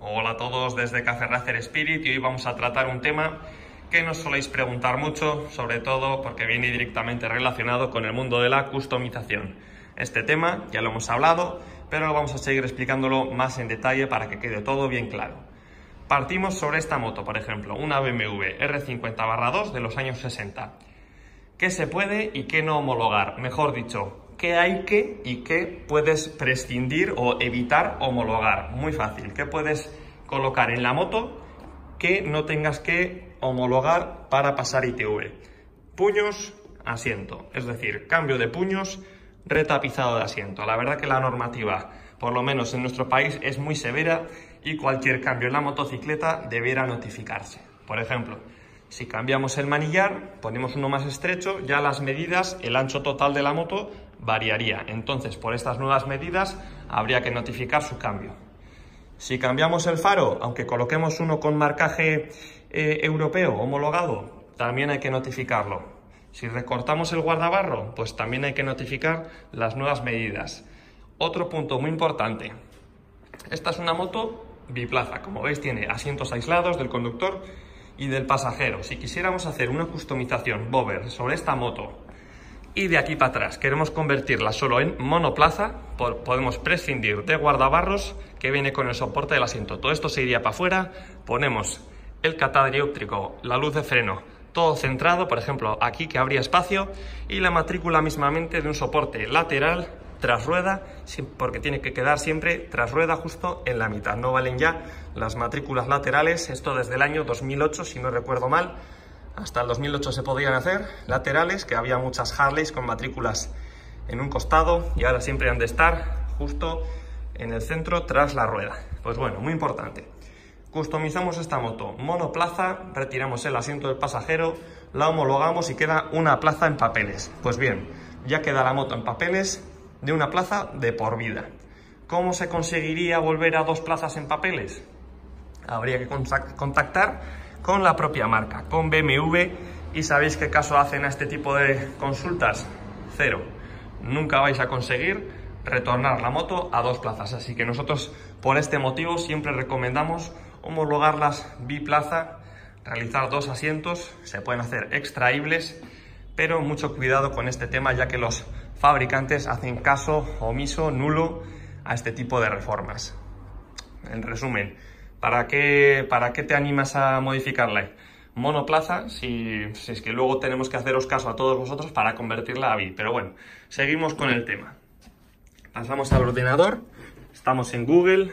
Hola a todos desde Café Racer Spirit y hoy vamos a tratar un tema que nos soléis preguntar mucho, sobre todo porque viene directamente relacionado con el mundo de la customización. Este tema ya lo hemos hablado, pero vamos a seguir explicándolo más en detalle para que quede todo bien claro. Partimos sobre esta moto, por ejemplo, una BMW R50/2 de los años 60. ¿Qué se puede y qué no homologar? Mejor dicho, ¿qué hay que y qué puedes prescindir o evitar homologar? Muy fácil. ¿Qué puedes colocar en la moto que no tengas que homologar para pasar ITV? Puños, asiento. Es decir, cambio de puños, retapizado de asiento. La verdad que la normativa, por lo menos en nuestro país, es muy severa y cualquier cambio en la motocicleta deberá notificarse. Por ejemplo, si cambiamos el manillar, ponemos uno más estrecho, ya las medidas, el ancho total de la moto variaría. Entonces, por estas nuevas medidas, habría que notificar su cambio. Si cambiamos el faro, aunque coloquemos uno con marcaje europeo homologado, también hay que notificarlo. Si recortamos el guardabarro, pues también hay que notificar las nuevas medidas. Otro punto muy importante. Esta es una moto biplaza. Como veis, tiene asientos aislados del conductor y del pasajero. Si quisiéramos hacer una customización bobber sobre esta moto y de aquí para atrás queremos convertirla solo en monoplaza, podemos prescindir de guardabarros que viene con el soporte del asiento. Todo esto se iría para afuera, ponemos el catadióptrico, la luz de freno, todo centrado, por ejemplo aquí que habría espacio, y la matrícula mismamente de un soporte lateral tras rueda, porque tiene que quedar siempre tras rueda justo en la mitad. No valen ya las matrículas laterales, esto desde el año 2008, si no recuerdo mal. Hasta el 2008 se podían hacer laterales, que había muchas Harleys con matrículas en un costado y ahora siempre han de estar justo en el centro tras la rueda. Pues bueno, muy importante. Customizamos esta moto monoplaza, retiramos el asiento del pasajero, la homologamos y queda una plaza en papeles. Pues bien, ya queda la moto en papeles de una plaza de por vida. ¿Cómo se conseguiría volver a dos plazas en papeles? Habría que contactar con la propia marca, con BMW, y ¿sabéis qué caso hacen a este tipo de consultas? Cero. Nunca vais a conseguir retornar la moto a dos plazas, así que nosotros por este motivo siempre recomendamos homologarlas biplaza, realizar dos asientos, se pueden hacer extraíbles, pero mucho cuidado con este tema, ya que los fabricantes hacen caso omiso, nulo a este tipo de reformas. En resumen, ¿para qué te animas a modificarla? Monoplaza, si es que luego tenemos que haceros caso a todos vosotros para convertirla a bi. Pero bueno, seguimos con el tema. Pasamos al ordenador, estamos en Google,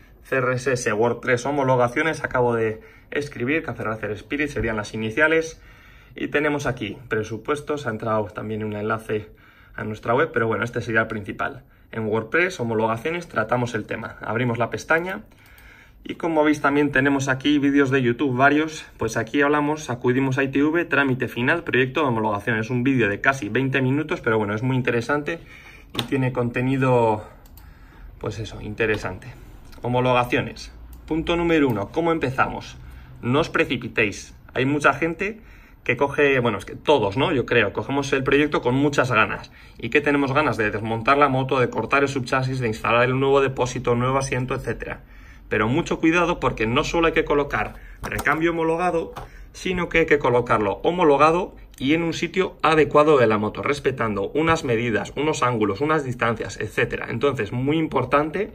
CRSS WordPress homologaciones, acabo de escribir, Café Racer Spirit serían las iniciales, y tenemos aquí presupuestos, ha entrado también un enlace a nuestra web, pero bueno, este sería el principal. En WordPress, homologaciones, tratamos el tema. Abrimos la pestaña y como veis también tenemos aquí vídeos de YouTube varios. Pues aquí hablamos, acudimos a ITV, trámite final, proyecto de homologación. Es un vídeo de casi 20 minutos, pero bueno, es muy interesante y tiene contenido, pues eso, interesante. Homologaciones. Punto número 1, ¿cómo empezamos? No os precipitéis. Hay mucha gente que coge, bueno, es que todos, ¿no? Yo creo, cogemos el proyecto con muchas ganas. ¿Y qué tenemos ganas? De desmontar la moto, de cortar el subchasis, de instalar el nuevo depósito, nuevo asiento, etcétera. Pero mucho cuidado, porque no solo hay que colocar recambio homologado, sino que hay que colocarlo homologado y en un sitio adecuado de la moto, respetando unas medidas, unos ángulos, unas distancias, etcétera. Entonces, muy importante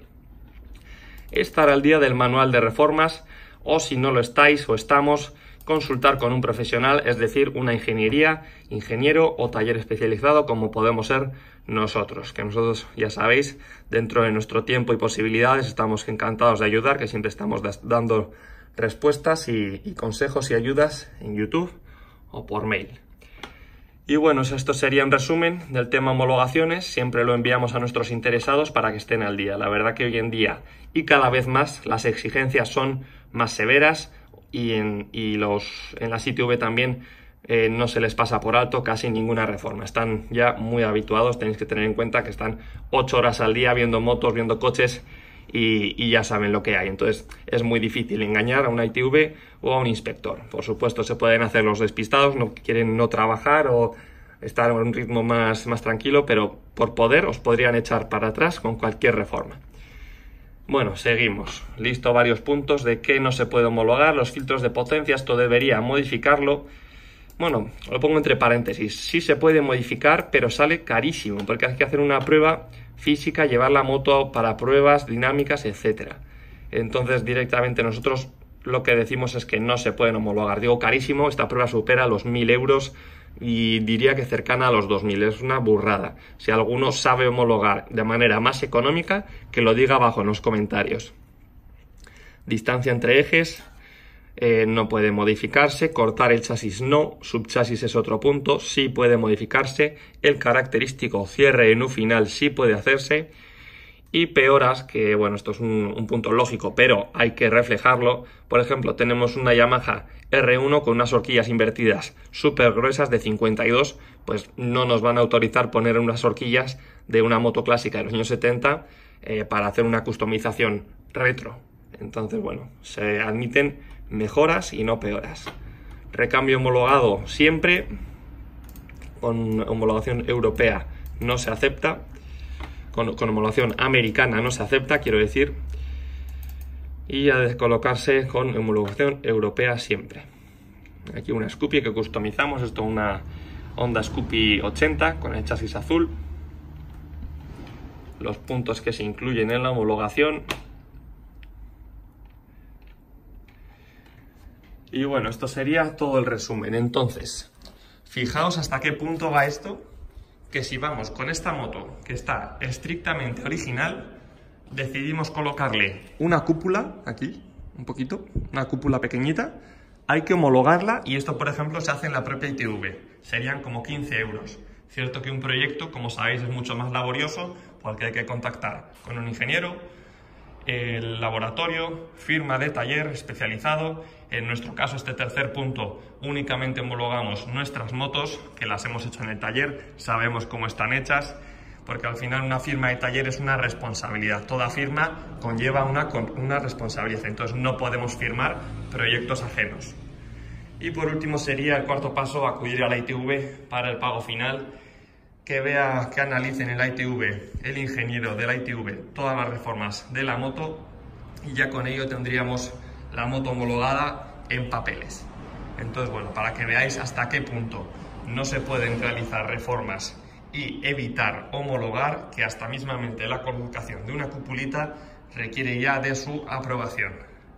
estar al día del manual de reformas, o si no lo estáis o estamos, consultar con un profesional, es decir, una ingeniería, ingeniero o taller especializado, como podemos ser nosotros, que nosotros, ya sabéis, dentro de nuestro tiempo y posibilidades, estamos encantados de ayudar, que siempre estamos dando respuestas y consejos y ayudas en YouTube o por mail. Y bueno, esto sería un resumen del tema homologaciones. Siempre lo enviamos a nuestros interesados para que estén al día. La verdad que hoy en día y cada vez más las exigencias son más severas y en las ITV también no se les pasa por alto casi ninguna reforma. Están ya muy habituados, tenéis que tener en cuenta que están 8 horas al día viendo motos, viendo coches y ya saben lo que hay. Entonces es muy difícil engañar a una ITV o a un inspector. Por supuesto se pueden hacer los despistados, no quieren no trabajar o estar a un ritmo más tranquilo, pero por poder os podrían echar para atrás con cualquier reforma. Bueno, seguimos. Listo varios puntos de qué no se puede homologar, los filtros de potencia, esto debería modificarlo. Bueno, lo pongo entre paréntesis. Sí se puede modificar, pero sale carísimo, porque hay que hacer una prueba física, llevar la moto para pruebas dinámicas, etcétera. Entonces, directamente nosotros lo que decimos es que no se pueden homologar. Digo carísimo, esta prueba supera los 1.000 euros y diría que cercana a los 2.000. Es una burrada. Si alguno sabe homologar de manera más económica, que lo diga abajo en los comentarios. Distancia entre ejes. No puede modificarse, cortar el chasis no, subchasis es otro punto, sí puede modificarse, el característico cierre en U final sí puede hacerse, y peoras, que bueno, esto es un punto lógico, pero hay que reflejarlo. Por ejemplo, tenemos una Yamaha R1 con unas horquillas invertidas súper gruesas de 52, pues no nos van a autorizar poner unas horquillas de una moto clásica de los años 70 para hacer una customización retro. Entonces, bueno, se admiten mejoras y no peoras. Recambio homologado siempre, con homologación europea no se acepta, con homologación americana no se acepta, quiero decir, y a descolocarse con homologación europea siempre. Aquí una Scoopy que customizamos, esto es una Honda Scoopy 80 con el chasis azul. Los puntos que se incluyen en la homologación. Y bueno, esto sería todo el resumen. Entonces, fijaos hasta qué punto va esto, que si vamos con esta moto, que está estrictamente original, decidimos colocarle una cúpula, aquí, un poquito, una cúpula pequeñita, hay que homologarla y esto, por ejemplo, se hace en la propia ITV. Serían como 15 euros. Cierto que un proyecto, como sabéis, es mucho más laborioso, porque hay que contactar con un ingeniero, el laboratorio, firma de taller especializado. En nuestro caso, este tercer punto, únicamente homologamos nuestras motos, que las hemos hecho en el taller, sabemos cómo están hechas, porque al final una firma de taller es una responsabilidad. Toda firma conlleva una responsabilidad, entonces no podemos firmar proyectos ajenos. Y por último sería el cuarto paso, acudir a la ITV para el pago final, que analice en el ITV, el ingeniero de la ITV, todas las reformas de la moto, y ya con ello tendríamos la moto homologada en papeles. Entonces, bueno, para que veáis hasta qué punto no se pueden realizar reformas y evitar homologar, que hasta mismamente la colocación de una cupulita requiere ya de su aprobación.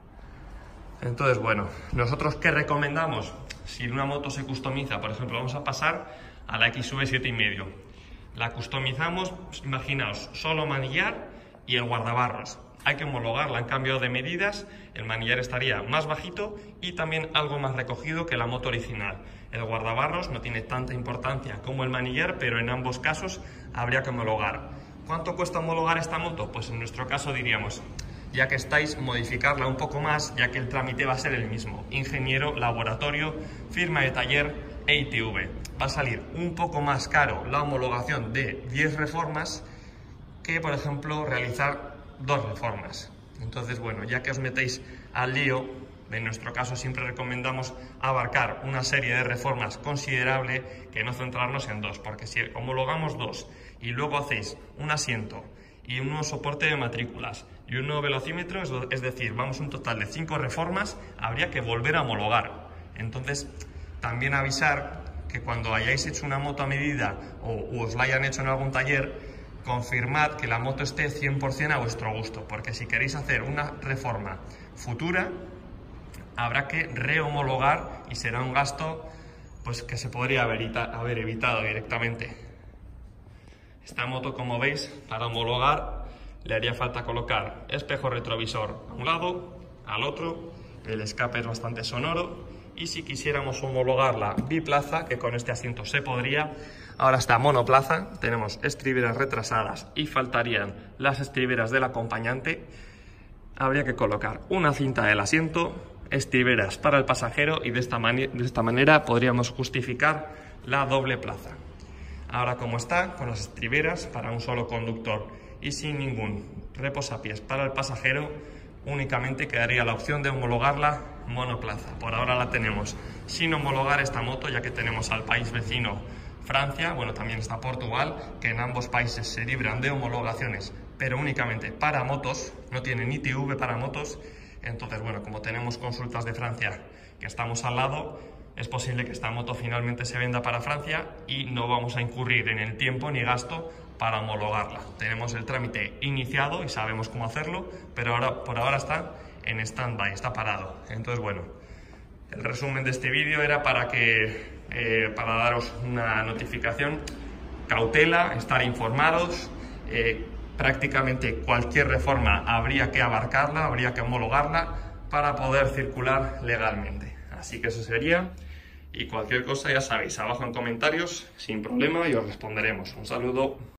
Entonces, bueno, ¿nosotros qué recomendamos? Si una moto se customiza, por ejemplo, vamos a pasar a la XV 7,5. La customizamos, imaginaos, solo manillar y el guardabarros. Hay que homologarla, han cambiado de medidas, el manillar estaría más bajito y también algo más recogido que la moto original. El guardabarros no tiene tanta importancia como el manillar, pero en ambos casos habría que homologar. ¿Cuánto cuesta homologar esta moto? Pues en nuestro caso diríamos, ya que estáis, modificarla un poco más, ya que el trámite va a ser el mismo. Ingeniero, laboratorio, firma de taller e ITV. Va a salir un poco más caro la homologación de 10 reformas que, por ejemplo, realizar 2 reformas. Entonces, bueno, ya que os metéis al lío, en nuestro caso siempre recomendamos abarcar una serie de reformas considerable, que no centrarnos en 2, porque si homologamos 2 y luego hacéis un asiento y un nuevo soporte de matrículas y un nuevo velocímetro, es decir, vamos a un total de 5 reformas, habría que volver a homologar. Entonces, también avisar que cuando hayáis hecho una moto a medida o os la hayan hecho en algún taller, confirmad que la moto esté 100% a vuestro gusto, porque si queréis hacer una reforma futura, habrá que rehomologar y será un gasto pues que se podría haber evitado directamente. Esta moto, como veis, para homologar le haría falta colocar espejo retrovisor a un lado, al otro, el escape es bastante sonoro, y si quisiéramos homologarla biplaza, que con este asiento se podría, ahora está monoplaza, tenemos estriberas retrasadas y faltarían las estriberas del acompañante, habría que colocar una cinta del asiento, estriberas para el pasajero y de esta manera podríamos justificar la doble plaza. Ahora, como está, con las estriberas para un solo conductor y sin ningún reposapiés para el pasajero, únicamente quedaría la opción de homologarla monoplaza. Por ahora la tenemos sin homologar esta moto, ya que tenemos al país vecino Francia, bueno, también está Portugal, que en ambos países se libran de homologaciones pero únicamente para motos, no tiene ni ITV para motos. Entonces, bueno, como tenemos consultas de Francia que estamos al lado, es posible que esta moto finalmente se venda para Francia y no vamos a incurrir en el tiempo ni gasto para homologarla. Tenemos el trámite iniciado y sabemos cómo hacerlo, pero ahora, por ahora está en stand-by, está parado. Entonces, bueno, el resumen de este vídeo era para daros una notificación, cautela, estar informados. Prácticamente cualquier reforma habría que abarcarla, habría que homologarla para poder circular legalmente. Así que eso sería. Y cualquier cosa ya sabéis, abajo en comentarios, sin problema, y os responderemos. Un saludo.